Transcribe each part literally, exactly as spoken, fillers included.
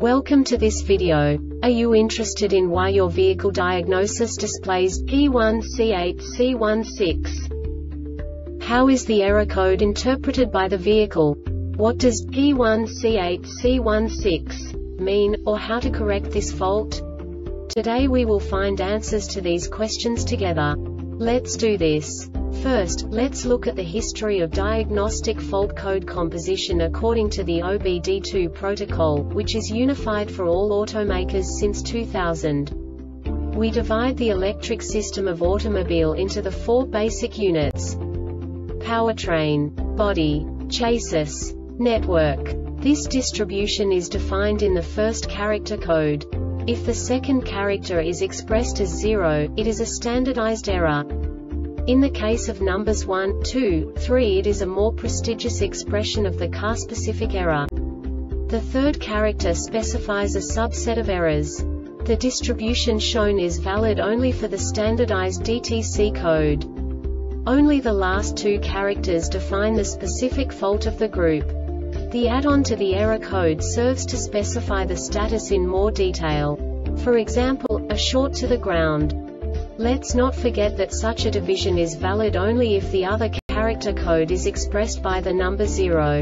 Welcome to this video. Are you interested in why your vehicle diagnosis displays P one C eight C one six? How is the error code interpreted by the vehicle? What does P one C eight C one six mean, or how to correct this fault? Today we will find answers to these questions together. Let's do this. First, let's look at the history of diagnostic fault code composition according to the O B D two protocol, which is unified for all automakers since two thousand. We divide the electric system of automobile into the four basic units: powertrain, body, chassis, network. This distribution is defined in the first character code. If the second character is expressed as zero, it is a standardized error. In the case of numbers one, two, three, it is a more prestigious expression of the car-specific error. The third character specifies a subset of errors. The distribution shown is valid only for the standardized D T C code. Only the last two characters define the specific fault of the group. The add-on to the error code serves to specify the status in more detail. For example, a short to the ground. Let's not forget that such a division is valid only if the other character code is expressed by the number zero.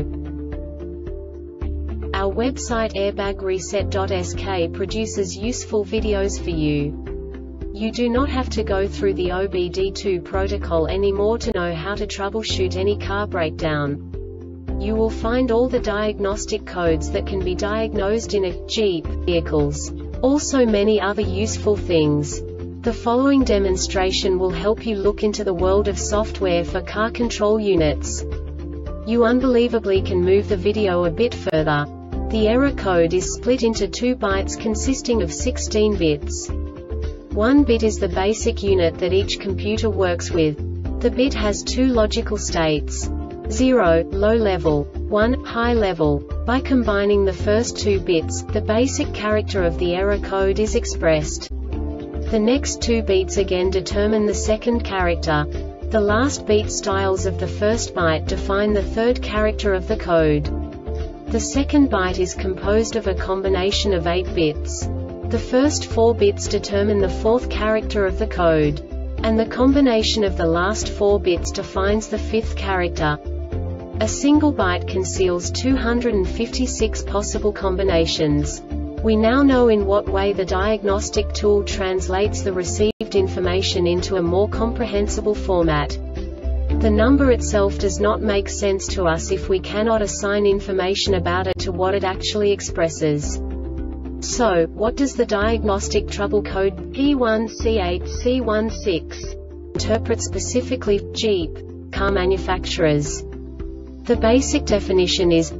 Our website airbag reset dot S K produces useful videos for you. You do not have to go through the O B D two protocol anymore to know how to troubleshoot any car breakdown. You will find all the diagnostic codes that can be diagnosed in a Jeep vehicles. Also many other useful things. The following demonstration will help you look into the world of software for car control units. You unbelievably can move the video a bit further. The error code is split into two bytes consisting of sixteen bits. One bit is the basic unit that each computer works with. The bit has two logical states: zero, low level, one, high level. By combining the first two bits, the basic character of the error code is expressed. The next two beats again determine the second character. The last beat styles of the first byte define the third character of the code. The second byte is composed of a combination of eight bits. The first four bits determine the fourth character of the code. And the combination of the last four bits defines the fifth character. A single byte conceals two hundred fifty-six possible combinations. We now know in what way the diagnostic tool translates the received information into a more comprehensible format. The number itself does not make sense to us if we cannot assign information about it to what it actually expresses. So, what does the diagnostic trouble code P one C eight C one six interpret specifically for Jeep car manufacturers? The basic definition is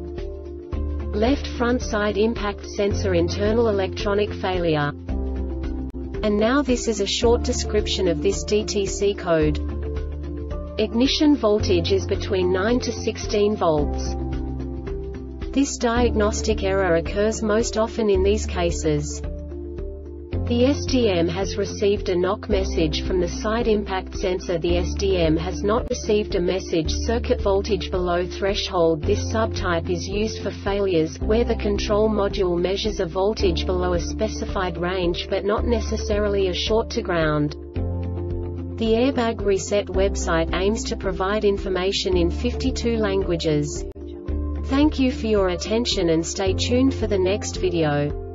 left front side impact sensor internal electronic failure. And now this is a short description of this D T C code. Ignition voltage is between nine to sixteen volts. This diagnostic error occurs most often in these cases. The S D M has received a knock message from the side impact sensor. The S D M has not received a message circuit voltage below threshold. This subtype is used for failures where the control module measures a voltage below a specified range but not necessarily a short to ground. The Airbag Reset website aims to provide information in fifty-two languages. Thank you for your attention and stay tuned for the next video.